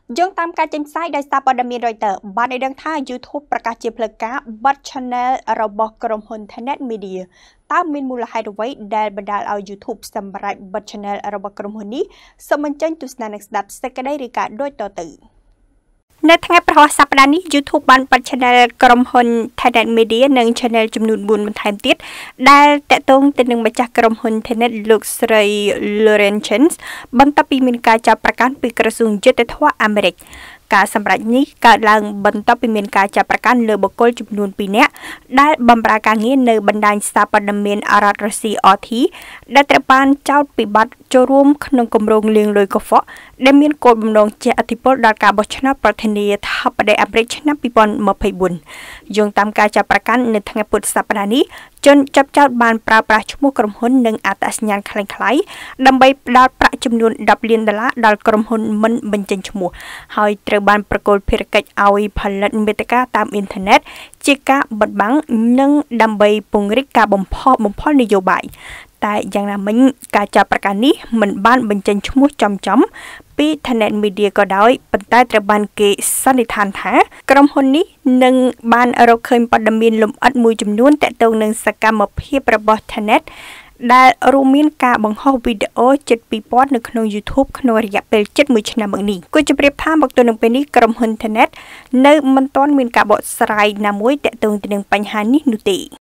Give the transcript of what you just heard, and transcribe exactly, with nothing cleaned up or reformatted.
យោងតាមការចេញផ្សាយដោយសារព័ត៌មាន Reuters បានឲ្យដឹងថា YouTube ប្រកាសជាផ្លូវការបិទ Channel របស់ក្រុមហ៊ុន Tenet Media តើមានមូលហេតុអ្វីដែលបណ្ដាលឲ្យ YouTube សម្រេចបិទ Channel របស់ក្រុមហ៊ុននេះសូមបញ្ចេញទស្សនានិងស្ដាប់សេចក្តីរាយការណ៍ដូចតទៅនៅថ្ងៃប្រហោះសប្តាហ៍នេះ YouTube បានបិទ Channel ក្រុមហ៊ុន Tenet Media និង Channel ចំនួនបួនបន្ថែមទៀតដែលតាក់ទងទៅនឹងម្ចាស់ក្រុមហ៊ុន Tenet លោកស្រី Lauren Chance បន្ទាប់ពីមានការចោទប្រកាន់ពីក្រសួងយុត្តិធម៌អាមេរិកការសម្រេចនេះកើតឡើងបន្ទាប់ពីមានការចាប់ប្រកាន់លើបុគ្គលចំនួនពីរនាក់ដែលបម្រើការងារនៅបណ្ដាញសារព័ត៌មានរដ្ឋរុស្ស៊ី អារ ទី ដែលត្រូវបានចោទពីបទចូលរួមក្នុងគម្រោងលាងលុយកខ្វក់ដែលមានគោលបំណងជះឥទ្ធិពលដល់ការបោះឆ្នោតប្រធានាធិបតីអាមេរិកឆ្នាំពីរពាន់ម្ភៃបួនយោងតាមការចាប់ប្រកាន់នៅថ្ងៃពុធសប្តាហ៍នេះជនចាប់ចោទបានប្រើប្រាស់ឈ្មោះក្រុមហ៊ុននិងអត្តសញ្ញាណคล้ายៗដើម្បីផ្ដល់ប្រាក់ចំនួនដប់លានដុល្លារដល់ក្រុមហ៊ុនមិនបញ្ចេញឈ្មោះហើយត្រូវបានប្រកល់ភារកិច្ចឲ្យផលិតមាតិកាតាមអ៊ីនធឺណិតជាការបិទបាំងនិងដើម្បីពង្រីកការបំផុសបំផុលនយោបាយតែយ៉ាងណាមិញការចាប់ប្រកាន់នេះមិនបានបញ្ចេញឈ្មោះចំចំពី Tenet Media ក៏ដោយប៉ុន្តែត្រូវបានគេសន្និដ្ឋានថាក្រុមហ៊ុននេះនឹងបានរកឃើញព័ត៌មានលម្អិតមួយចំនួនទាក់ទងនឹងសកម្មភាពរបស់ Tenet ដែលរួមមានការបង្ហោះវីដេអូជិតពីរពាន់នៅក្នុង YouTube ក្នុងរយៈពេលជិតមួយឆ្នាំមកនេះគួរជម្រាបថាមកទល់នឹងពេលនេះក្រុមហ៊ុន Tenet នៅមិនទាន់មានការបកស្រាយណាមួយទាក់ទងទៅនឹងបញ្ហានេះនោះទេ